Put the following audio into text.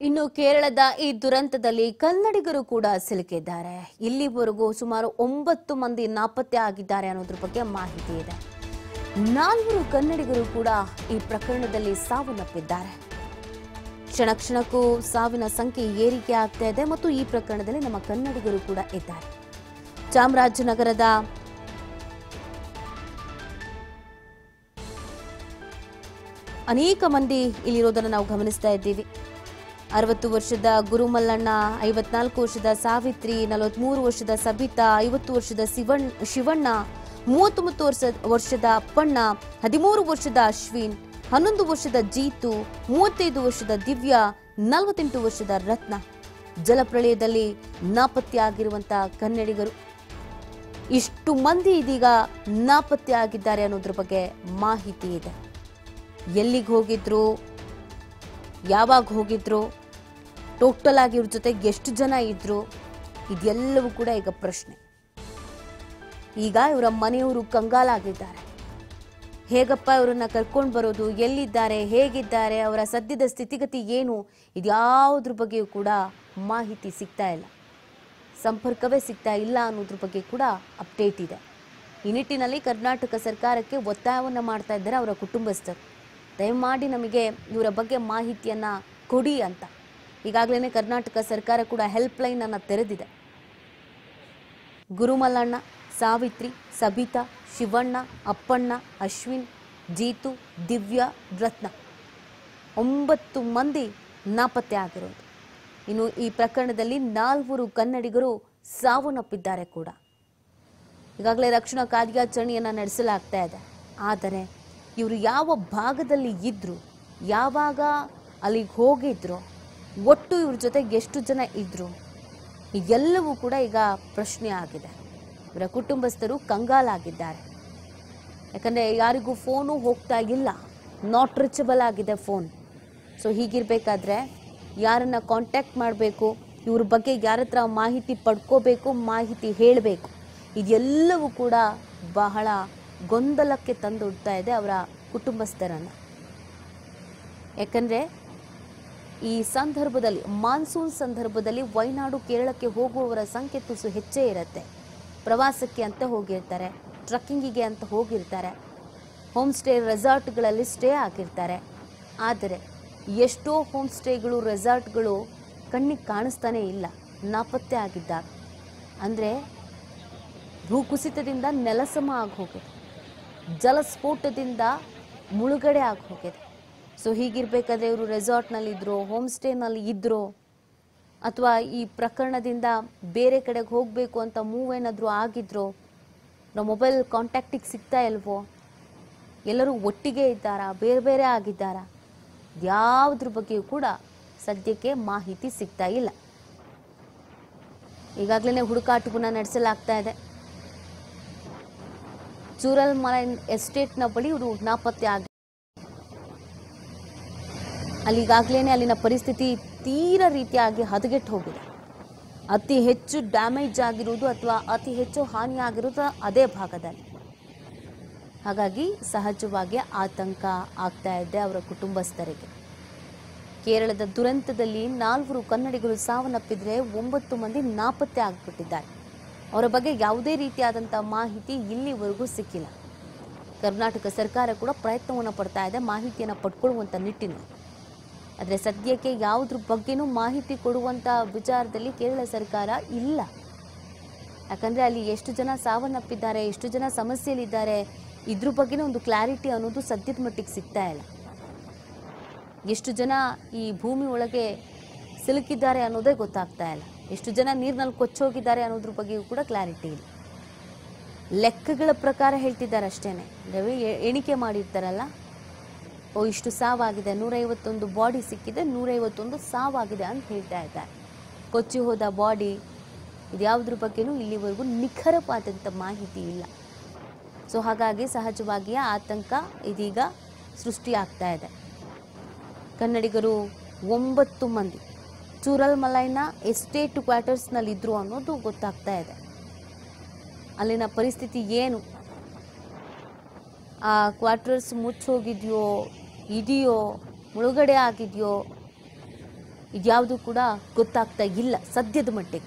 ಇನ್ನು ಕೇರಳದ ಈ ದುರಂತದಲ್ಲಿ ಕನ್ನಡಿಗರು ಕೂಡ ಸಿಲುಕಿದ್ದಾರೆ. ಇಲ್ಲಿವರೆಗೂ ಸುಮಾರು 9 ಮಂದಿ ನಾಪತ್ತೆ ಆಗಿದ್ದಾರೆ ಅನ್ನೋದ್ರ ಬಗ್ಗೆ ಮಾಹಿತಿ ಇದೆ. 4 ಕನ್ನಡಿಗರು ಕೂಡ ಈ ಪ್ರಕರಣದಲ್ಲಿ ಸಾವನ್ನಪ್ಪಿದ್ದಾರೆ. ಕ್ಷಣ ಕ್ಷಣಕ್ಕೂ ಸಾವಿನ ಸಂಖ್ಯೆ ಏರಿಕೆ ಆಗ್ತಾ ಇದೆ ಮತ್ತು ಈ ಪ್ರಕರಣದಲ್ಲಿ ನಮ್ಮ ಕನ್ನಡಿಗರು ಕೂಡ ಇದ್ದಾರೆ. ಚಾಮರಾಜನಗರದ ಅನೇಕ ಮಂದಿ ಇಲ್ಲಿರೋದನ್ನು ನಾವು ಗಮನಿಸ್ತಾ ಇದ್ದೀವಿ. 60 ವರ್ಷದ ಗುರುಮಲ್ಲಣ್ಣ, 54 ವರ್ಷದ ಸಾವಿತ್ರಿ, 43 ವರ್ಷದ ಸಬಿತಾ, 50 ವರ್ಷದ ಶಿವಣ್ಣ, 39 ವರ್ಷದ ಅಪ್ಪಣ್ಣ, 13 ವರ್ಷದ ಅಶ್ವಿನ್, 11 ವರ್ಷದ ಜೀತು, 35 ವರ್ಷದ ದಿವ್ಯಾ, 48 ವರ್ಷದ ರತ್ನ ಜಲಪ್ರಳಯದಲ್ಲಿ ನಾಪತ್ತೆ ಆಗಿರುವಂತಹ ಕನ್ನಡಿಗರು. ಇಷ್ಟು ಮಂದಿ ಇದೀಗ ನಾಪತ್ತೆ ಆಗಿದ್ದಾರೆ ಅನ್ನೋದ್ರ ಬಗ್ಗೆ ಮಾಹಿತಿ ಇದೆ. ಎಲ್ಲಿಗೆ ಹೋಗಿದ್ರು, ಯಾವಾಗ ಹೋಗಿದ್ರು, ಟೋಟಲ್ ಆಗಿ ಇವ್ರ ಜೊತೆ ಎಷ್ಟು ಜನ ಇದ್ರು, ಇದೆಲ್ಲವೂ ಕೂಡ ಈಗ ಪ್ರಶ್ನೆ. ಈಗ ಇವರ ಮನೆಯವರು ಕಂಗಾಲಾಗಿದ್ದಾರೆ. ಹೇಗಪ್ಪ ಇವರನ್ನ ಕರ್ಕೊಂಡು ಬರೋದು, ಎಲ್ಲಿದ್ದಾರೆ, ಹೇಗಿದ್ದಾರೆ, ಅವರ ಸದ್ಯದ ಸ್ಥಿತಿಗತಿ ಏನು, ಇದ್ಯಾವುದ್ರ ಬಗ್ಗೆಯೂ ಕೂಡ ಮಾಹಿತಿ ಸಿಗ್ತಾ ಇಲ್ಲ. ಸಂಪರ್ಕವೇ ಸಿಗ್ತಾ ಇಲ್ಲ ಅನ್ನೋದ್ರ ಬಗ್ಗೆ ಕೂಡ ಅಪ್ಡೇಟ್ ಇದೆ. ಈ ನಿಟ್ಟಿನಲ್ಲಿ ಕರ್ನಾಟಕ ಸರ್ಕಾರಕ್ಕೆ ಒತ್ತಾಯವನ್ನು ಮಾಡ್ತಾ ಇದ್ದಾರೆ ಅವರ ಕುಟುಂಬಸ್ಥರು. ದಯಮಾಡಿ ನಮಗೆ ಇವರ ಬಗ್ಗೆ ಮಾಹಿತಿಯನ್ನ ಕೊಡಿ ಅಂತ. ಈಗಾಗಲೇ ಕರ್ನಾಟಕ ಸರ್ಕಾರ ಕೂಡ ಹೆಲ್ಪ್ ಲೈನ್ ಅನ್ನು ತೆರೆದಿದೆ. ಗುರುಮಲ್ಲಣ್ಣ, ಸಾವಿತ್ರಿ, ಸಬಿತಾ, ಶಿವಣ್ಣ, ಅಪ್ಪಣ್ಣ, ಅಶ್ವಿನ್, ಜೀತು, ದಿವ್ಯಾ, ರತ್ನ 9 ಮಂದಿ ನಾಪತ್ತೆ ಆಗಿರೋದು. ಇನ್ನು ಈ ಪ್ರಕರಣದಲ್ಲಿ 4 ಕನ್ನಡಿಗರು ಸಾವನ್ನಪ್ಪಿದ್ದಾರೆ ಕೂಡ. ಈಗಾಗಲೇ ರಕ್ಷಣಾ ಕಾರ್ಯಾಚರಣೆಯನ್ನು ನಡೆಸಲಾಗ್ತಾ ಇದೆ. ಆದರೆ ಇವರು ಯಾವ ಭಾಗದಲ್ಲಿ ಇದ್ರು, ಯಾವಾಗ ಅಲ್ಲಿಗೆ ಹೋಗಿದ್ರು, ಒಟ್ಟು ಇವ್ರ ಜೊತೆಗೆ ಎಷ್ಟು ಜನ ಇದ್ರು, ಎಲ್ಲವೂ ಕೂಡ ಈಗ ಪ್ರಶ್ನೆ ಆಗಿದೆ. ಇವರ ಕುಟುಂಬಸ್ಥರು ಕಂಗಾಲಾಗಿದ್ದಾರೆ. ಯಾಕಂದರೆ ಯಾರಿಗೂ ಫೋನು ಹೋಗ್ತಾ ಇಲ್ಲ, ನಾಟ್ ರೀಚಬಲ್ ಆಗಿದೆ ಫೋನ್. ಸೊ ಹೀಗಿರಬೇಕಾದ್ರೆ ಯಾರನ್ನು ಕಾಂಟ್ಯಾಕ್ಟ್ ಮಾಡಬೇಕು, ಇವ್ರ ಬಗ್ಗೆ ಯಾರ ಹತ್ರ ಮಾಹಿತಿ ಪಡ್ಕೋಬೇಕು, ಮಾಹಿತಿ ಹೇಳಬೇಕು, ಇದೆಲ್ಲವೂ ಕೂಡ ಬಹಳ ಗೊಂದಲಕ್ಕೆ ತಂದೊಡ್ತಾ ಇದೆ ಅವರ ಕುಟುಂಬಸ್ಥರನ್ನು. ಯಾಕಂದರೆ ಈ ಸಂದರ್ಭದಲ್ಲಿ, ಮಾನ್ಸೂನ್ ಸಂದರ್ಭದಲ್ಲಿ ವಯನಾಡು ಕೇರಳಕ್ಕೆ ಹೋಗುವವರ ಸಂಖ್ಯೆ ತುಸು ಹೆಚ್ಚೇ ಇರುತ್ತೆ. ಪ್ರವಾಸಕ್ಕೆ ಅಂತ ಹೋಗಿರ್ತಾರೆ, ಟ್ರಕ್ಕಿಂಗಿಗೆ ಅಂತ ಹೋಗಿರ್ತಾರೆ, ಹೋಮ್ ಸ್ಟೇ ರೆಸಾರ್ಟ್ಗಳಲ್ಲಿ ಸ್ಟೇ ಆಗಿರ್ತಾರೆ. ಆದರೆ ಎಷ್ಟೋ ಹೋಮ್ ಸ್ಟೇಗಳು, ರೆಸಾರ್ಟ್ಗಳು ಕಣ್ಣಿಗೆ ಕಾಣಿಸ್ತಾನೇ ಇಲ್ಲ, ನಾಪತ್ತೆ ಆಗಿದ್ದಾರೆ. ಅಂದರೆ ಭೂಕುಸಿತದಿಂದ ನೆಲಸಮ ಆಗಿ ಹೋಗಿದೆ, ಜಲಸ್ಫೋಟದಿಂದ ಮುಳುಗಡೆ ಆಗಿ ಹೋಗಿದೆ. ಸೊ ಹೀಗಿರಬೇಕಾದ್ರೆ ಇವರು ರೆಸಾರ್ಟ್ನಲ್ಲಿದ್ದರು, ಹೋಮ್ ಸ್ಟೇನಲ್ಲಿ ಇದ್ದರು, ಅಥವಾ ಈ ಪ್ರಕರಣದಿಂದ ಬೇರೆ ಕಡೆಗೆ ಹೋಗಬೇಕು ಅಂತ ಮೂವ್ ಏನಾದರೂ ಆಗಿದ್ರು, ನಮ್ಮ ಮೊಬೈಲ್ ಕಾಂಟ್ಯಾಕ್ಟಿಗೆ ಸಿಗ್ತಾ ಇಲ್ವೋ, ಎಲ್ಲರೂ ಒಟ್ಟಿಗೆ ಇದ್ದಾರಾ, ಬೇರೆ ಬೇರೆ ಆಗಿದ್ದಾರಾ, ಯಾವುದ್ರ ಬಗ್ಗೆಯೂ ಕೂಡ ಸದ್ಯಕ್ಕೆ ಮಾಹಿತಿ ಸಿಗ್ತಾ ಇಲ್ಲ. ಈಗಾಗಲೇ ಹುಡುಕಾಟವನ್ನು ನಡೆಸಲಾಗ್ತಾ ಇದೆ. ಚೂರಲ್ಮಲೈ ಎಸ್ಟೇಟ್ನ ಬಳಿ ಇವರು ನಾಪತ್ತೆ ಆಗಿ, ಅಲ್ಲಿಗಾಗಲೇ ಅಲ್ಲಿನ ಪರಿಸ್ಥಿತಿ ತೀರಾ ರೀತಿಯಾಗಿ ಹದಗೆಟ್ಟು ಹೋಗಿದೆ. ಅತಿ ಹೆಚ್ಚು ಡ್ಯಾಮೇಜ್ ಆಗಿರುವುದು ಅಥವಾ ಅತಿ ಹೆಚ್ಚು ಹಾನಿಯಾಗಿರೋದು ಅದೇ ಭಾಗದಲ್ಲಿ. ಹಾಗಾಗಿ ಸಹಜವಾಗಿ ಆತಂಕ ಆಗ್ತಾ ಇದೆ ಅವರ ಕುಟುಂಬಸ್ಥರಿಗೆ. ಕೇರಳದ ದುರಂತದಲ್ಲಿ 4 ಕನ್ನಡಿಗರು ಸಾವನ್ನಪ್ಪಿದ್ರೆ 9 ಮಂದಿ ನಾಪತ್ತೆ ಆಗಿಬಿಟ್ಟಿದ್ದಾರೆ. ಅವರ ಬಗ್ಗೆ ಯಾವುದೇ ರೀತಿಯಾದಂಥ ಮಾಹಿತಿ ಇಲ್ಲಿವರೆಗೂ ಸಿಕ್ಕಿಲ್ಲ. ಕರ್ನಾಟಕ ಸರ್ಕಾರ ಕೂಡ ಪ್ರಯತ್ನವನ್ನು ಪಡ್ತಾ ಇದೆ ಮಾಹಿತಿಯನ್ನು ಪಡ್ಕೊಳ್ಳುವಂಥ ನಿಟ್ಟಿನಲ್ಲಿ. ಆದರೆ ಸದ್ಯಕ್ಕೆ ಯಾವುದ್ರ ಬಗ್ಗೆನೂ ಮಾಹಿತಿ ಕೊಡುವಂಥ ವಿಚಾರದಲ್ಲಿ ಕೇರಳ ಸರ್ಕಾರ ಇಲ್ಲ. ಯಾಕಂದರೆ ಅಲ್ಲಿ ಎಷ್ಟು ಜನ ಸಾವನ್ನಪ್ಪಿದ್ದಾರೆ, ಎಷ್ಟು ಜನ ಸಮಸ್ಯೆಯಲ್ಲಿದ್ದಾರೆ, ಇದ್ರ ಬಗ್ಗೆನೇ ಒಂದು ಕ್ಲಾರಿಟಿ ಅನ್ನೋದು ಸದ್ಯದ ಮಟ್ಟಿಗೆ ಸಿಗ್ತಾ ಇಲ್ಲ. ಎಷ್ಟು ಜನ ಈ ಭೂಮಿ ಒಳಗೆ ಸಿಲುಕಿದ್ದಾರೆ ಅನ್ನೋದೇ ಗೊತ್ತಾಗ್ತಾ ಇಲ್ಲ. ಎಷ್ಟು ಜನ ನೀರಿನಲ್ಲಿ ಕೊಚ್ಚೋಗಿದ್ದಾರೆ ಅನ್ನೋದ್ರ ಬಗ್ಗೆಯೂ ಕೂಡ ಕ್ಲಾರಿಟಿ ಇಲ್ಲ. ಲೆಕ್ಕಗಳ ಪ್ರಕಾರ ಹೇಳ್ತಿದ್ದಾರೆ ಅಷ್ಟೇನೆ. ಎಣಿಕೆ ಮಾಡಿರ್ತಾರಲ್ಲ, ಇಷ್ಟು ಸಾವಾಗಿದೆ, 151 ಬಾಡಿ ಸಿಕ್ಕಿದೆ, 151 ಸಾವಾಗಿದೆ ಅಂತ ಹೇಳ್ತಾ ಇದ್ದಾರೆ. ಕೊಚ್ಚಿ ಹೋದ ಬಾಡಿ ಇದ್ಯಾವುದ್ರ ಬಗ್ಗೆನೂ ಇಲ್ಲಿವರೆಗೂ ನಿಖರವಾದಂಥ ಮಾಹಿತಿ ಇಲ್ಲ. ಸೊ ಹಾಗಾಗಿ ಸಹಜವಾಗಿಯೇ ಆತಂಕ ಇದೀಗ ಸೃಷ್ಟಿಯಾಗ್ತಾ ಇದೆ. ಕನ್ನಡಿಗರು 9 ಮಂದಿ ಚೂರಲ್ಮಲೈನ ಎಸ್ಟೇಟ್ ಕ್ವಾರ್ಟರ್ಸ್ನಲ್ಲಿದ್ದರು ಅನ್ನೋದು ಗೊತ್ತಾಗ್ತಾ ಇದೆ. ಅಲ್ಲಿನ ಪರಿಸ್ಥಿತಿ ಏನು, ಆ ಕ್ವಾರ್ಟರ್ಸ್ ಮುಚ್ಚೋಗಿದೆಯೋ, ಇದೆಯೋ, ಮುಳುಗಡೆ ಆಗಿದೆಯೋ, ಇದ್ಯಾವುದು ಕೂಡ ಗೊತ್ತಾಗ್ತಾ ಇಲ್ಲ ಸದ್ಯದ ಮಟ್ಟಿಗೆ.